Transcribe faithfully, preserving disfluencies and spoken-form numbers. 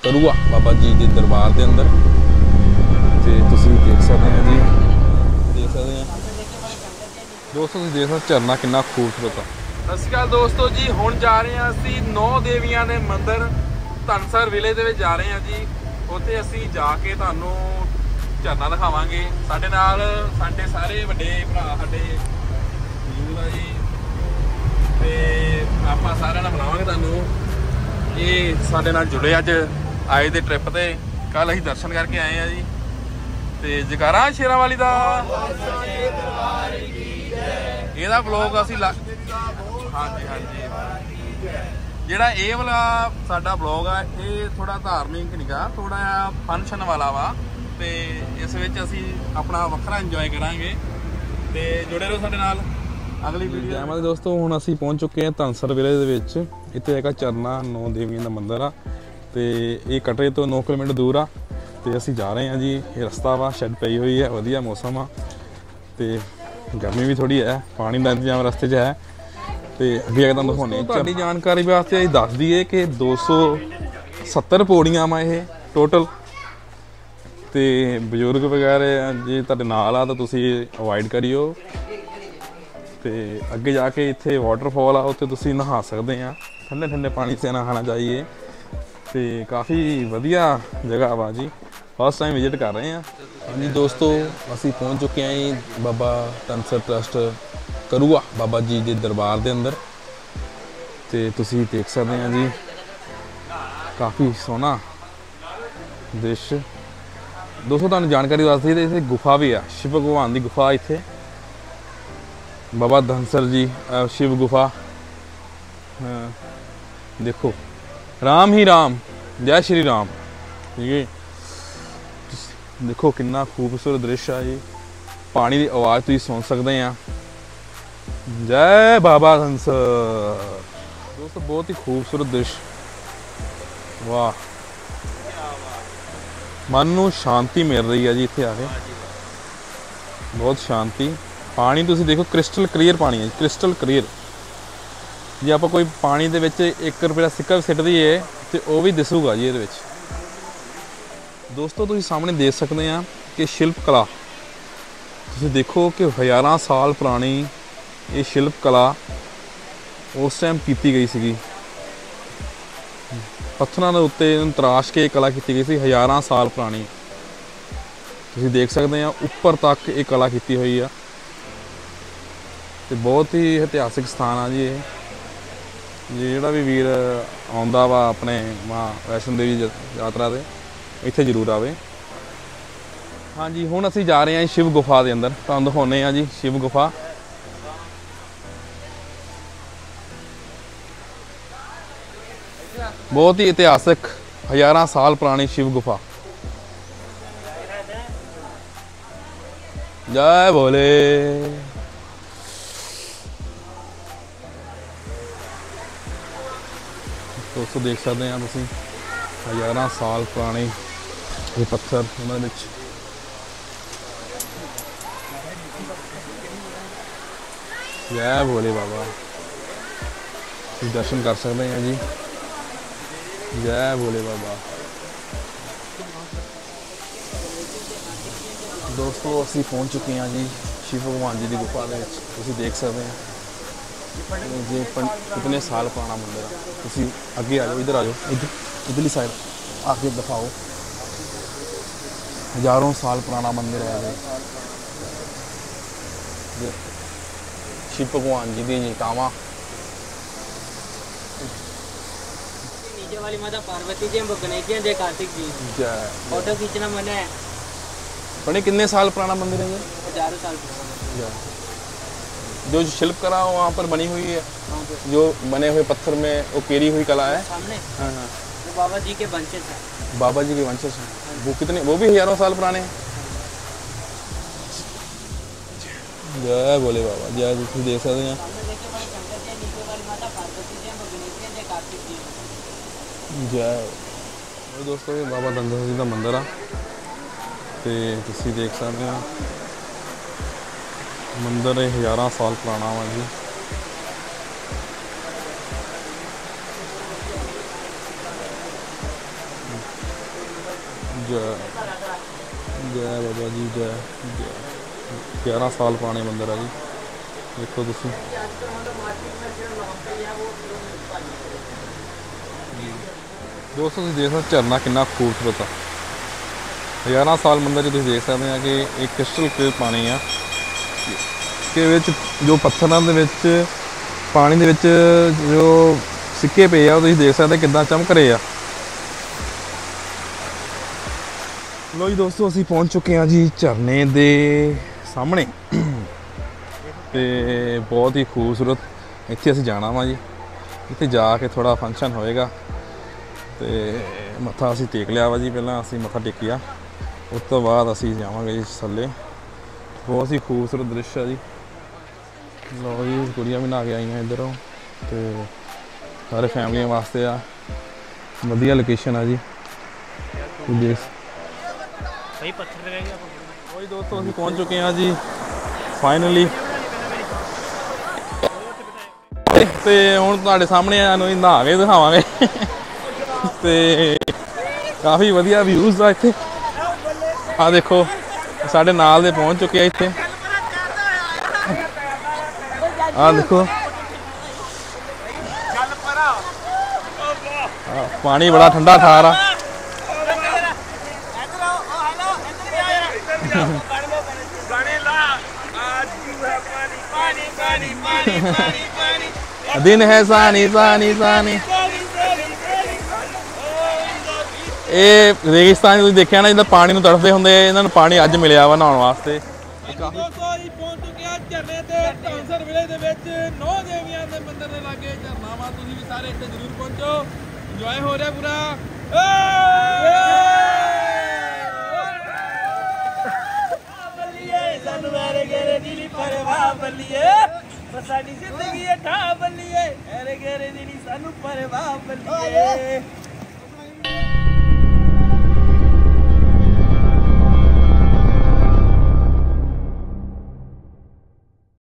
करूआ बाबा जी के दरबार के अंदर तो तुम देख सकते हैं जी, देख सकते हैं दोस्तों, तुम देख सकते झरना कितना खूबसूरत है। सत श्री अकाल दोस्तों जी, हुण जा रहे हैं असी नौ देवियां के मंदिर धनसर विलेज दे विच जा रहे हैं जी। उत्थे असी जाके तुहानू झरना दिखावांगे। साडे नाल साडे सारे वड्डे भरा साडे मौजूद आ जी, ते आपां सारिआं नाल मिलावांगे तुहानू। ये साडे नाल जुड़े अज आए दे ट्रिप ते, कल असीं दर्शन करके आए हैं जी। ते जकारा शेरां वाली दा, ਇਹਦਾ ਵਲੌਗ ਅਸੀਂ ਹਾਂਜੀ ਹਾਂਜੀ ਜਿਹੜਾ ਇਹ ਵਾਲਾ ਸਾਡਾ ਵਲੌਗ ਆ ਇਹ ਥੋੜਾ ਧਾਰਮਿਕ ਨਹੀਂਗਾ, ਥੋੜਾ ਜਿਹਾ ਫੰਕਸ਼ਨ ਵਾਲਾ ਵਾ, ਤੇ ਇਸ ਵਿੱਚ ਅਸੀਂ ਆਪਣਾ ਵੱਖਰਾ ਇੰਜੋਏ ਕਰਾਂਗੇ। ਤੇ ਜੁੜੇ ਰਹੋ ਸਾਡੇ ਨਾਲ ਅਗਲੀ ਵੀਡੀਓ। ਜੈ ਮਾਤਾ ਦੋਸਤੋ, ਹੁਣ ਅਸੀਂ ਪਹੁੰਚ ਚੁੱਕੇ ਹਾਂ ਧਨਸਰ ਵਿਲੇਜ ਦੇ ਵਿੱਚ। ਇੱਥੇ ਹੈਗਾ ਝਰਨਾ ਨੌ ਦੇਵੀਆਂ ਦਾ ਮੰਦਿਰ ਆ, ਤੇ ਇਹ ਕਟਰੇ ਤੋਂ ਨੌ ਕਿਲੋਮੀਟਰ ਦੂਰ ਆ। ਤੇ ਅਸੀਂ ਜਾ ਰਹੇ ਹਾਂ ਜੀ, ਇਹ ਰਸਤਾ ਵਾ, ਸ਼ੈੱਡ ਪਈ ਹੋਈ ਹੈ, ਵਧੀਆ ਮੌਸਮ ਆ, ਤੇ गर्मी भी थोड़ी है, पानी का इंतजाम रस्ते है। तो अगे अगर तुम दिखाने तुहाडी जानकारी वास्ते असीं दस दईए कि दो सौ सत्तर पौड़ियां वा ये टोटल। तो बजुर्ग वगैरह जे तुहाडे नाल आ तो तुसीं अवॉइड करियो। तो अगे जाके इत्थे वाटरफॉल आ, उत्थे तुसीं नहा सकदे आ, ठंडे ठंडे पानी से नहाना चाहिए। तो काफ़ी वधिया जगह वा जी, फर्स्ट टाइम विजिट कर रहे हैं। हाँ जी दोस्तों, असी पहुँच चुके हैं बाबा धनसर ट्रस्ट करूआ बाबा जी के दरबार के अंदर। तो तुसी देख सकते हैं जी, काफ़ी सोहना दृश्य। दोस्तों तुहानूं जानकारी दस दी, इत्थे गुफा भी है, शिव भगवान की गुफा इत्थे बाबा धनसर जी शिव गुफा। हाँ, देखो राम ही राम, जय श्री राम। ठीक है, देखो कितना खूबसूरत दृश्य है जी, पानी की आवाज़ तुम सुन सकते हैं। जय बाबा धनसर। दोस्तों बहुत ही खूबसूरत दृश्य, वाह, मन को शांति मिल रही है जी इत्थे आके, बहुत शांति। पानी तुम देखो क्रिस्टल क्लीयर पानी है, क्रिस्टल क्लीयर। जे आप कोई पानी दे विच एक रुपये का सिक्का भी सिट दईए तो वह भी दिसूगा जी ये। दोस्तों तुम सामने देख सकते हैं कि शिल्प कला, तुम देखो कि हज़ारां साल पुरानी ये शिल्प कला उस टाइम की गई सी। पत्थरों के उत्ते तराश के कला की गई सी, हज़ारां साल पुरानी। तुम देख सकते हैं उपर तक ये कला की हुई है। तो बहुत ही इतिहासिक स्थान है जी। ये जोड़ा भी वीर आउंदा वा अपने माँ वैष्णो देवी यात्रा से, इत्थे जरूर आवे। हाँ जी, हुण असीं जा रहे हैं शिव गुफा के अंदर, तुहानूं दिखाउने आ जी शिव गुफा। बहुत ही इतिहासिक हज़ारां साल पुरानी शिव गुफा। जय भोले। दोस्तों देख सकते हैं तुसीं हज़ारां साल पुराने ये पत्थर, उन्होंने जय भोले बाबा, दर्शन कर सकते हैं जी। जय भोले बाबा। दोस्तों असी पहुंच चुके हैं जी शिव भगवान जी की गुफा के, तुम देख सकते हैं जी कितने साल पुराना मंदिर है। तुम अगे आ जाओ, इधर आ जाओ, इधर इधरली साइड आके दिखाओ। हजारों साल पुराना मंदिर है ये, शिव भगवान जी की टावा। नीचे वाली माता पार्वती जी, गणेश जी, कार्तिक जी। जय। फोटो खींचना मना है। बड़े कितने साल पुराना मंदिर है ये? हजारों साल पुराना। जो शिल्प कला वहाँ पर बनी हुई है, जो बने हुए पत्थर में वो केरी हुई कला है सामने। हाँ हाँ, वो बाबा जी के वंशज हैं। बाबा जी के वंशज हैं। वो कितने, वो भी हजारों साल पुराने हैं। जय भोले बाबा। जय, तुम देख सकते हैं जय। दोस्तों ये बाबा धनसर जी का मंदिर आ, तो तुम देख सकते हैं मंदिर हज़ारां साल पुराना वा जी। जय जय बाबा जी जय जय। ग्यारह साल पुराने मंदिर है जी, देखो तुसी दोस्तों तुसीं देख सकते झरना कितना खूबसूरत है। ग्यारह साल मंदिर तुसीं देख सकते हैं कि एक क्रिस्टल क्लीयर पानी है के विच जो पत्थरां दे विच पानी दे विच जो सिक्के पे आ तुसीं देख सकते कितना चमक रहे हैं। लो जी दोस्तों असीं पहुंच चुके हैं जी झरने दे सामने ते बहुत ही खूबसूरत इत्थे असीं जाना वा जी। इत्थे जाके थोड़ा फंक्शन होएगा ते मत्था असीं टेक लिया वा जी। पहलां असीं मत्था टेकिया उस तो बाद असीं जावांगे जी थल्ले। बहुत ही खूबसूरत दृश्य है जी। लो जी कुड़ियां भी नहा के आईयां इधरों ते सारे फैमिलियां वास्ते आ वधिया लोकेशन है जी। देख सही पत्थर लगाएंगे वही दोस्तों असीं पहुंच चुके हैं जी फाइनली ते हुण तुहाडे सामने नहा के दिखावांगे ते काफ़ी वधिया व्यूज़ आ इत्थे। आ देखो साडे नाल दे पहुंच चुके हैं इत्थे। आ देखो पानी बड़ा ठंडा ठार आ। दिन है सानी सानी सानी ये रेगिस्तान तुसीं देखिया ना जिद्दां पानी नूं तड़फदे हुंदे इन्हां नूं पानी अज मिलिया वा नहाउण वास्ते। झरने ते ढांसर विले दे विच नौ देवियां दे मंदिर दे लागे झरना वा। तुसीं भी सारे इत्थे जरूर पहुंचो। इंजॉय हो रहा पूरा। सानू मेरे घेरे दी नी परवाह बल्लिए साडी जिंदगी है ठा बल्लिए मेरे घेरे दी नी सानू परवाह बल्लिए।